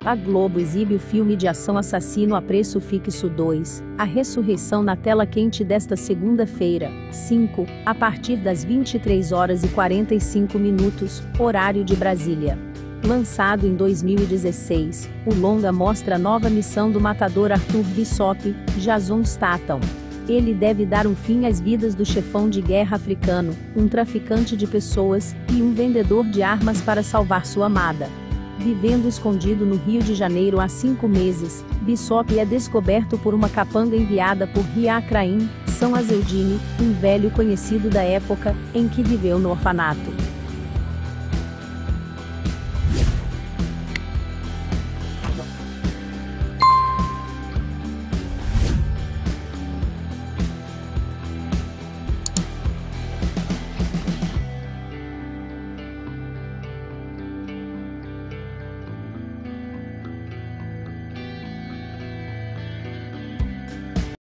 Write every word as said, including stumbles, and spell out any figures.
A Globo exibe o filme de ação Assassino a Preço Fixo dois, A Ressurreição na tela quente desta segunda-feira, cinco, a partir das vinte e três horas e quarenta e cinco minutos, horário de Brasília. Lançado em dois mil e dezesseis, o longa mostra a nova missão do matador Arthur Bishop, Jason Statham. Ele deve dar um fim às vidas do chefão de guerra africano, um traficante de pessoas, e um vendedor de armas para salvar sua amada. Vivendo escondido no Rio de Janeiro há cinco meses, Bishop é descoberto por uma capanga enviada por Riacraim, São Azeldine, um velho conhecido da época em que viveu no orfanato.